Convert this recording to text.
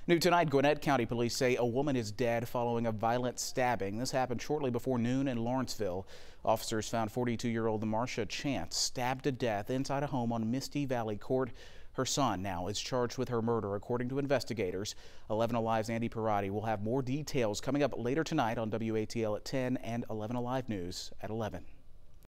New tonight, Gwinnett County Police say a woman is dead following a violent stabbing. This happened shortly before noon in Lawrenceville. Officers found 42-year-old Marcia Chance stabbed to death inside a home on Misty Valley Court. Her son now is charged with her murder, according to investigators. 11 Alive's Andy Parati will have more details coming up later tonight on WATL at 10 and 11 Alive News at 11.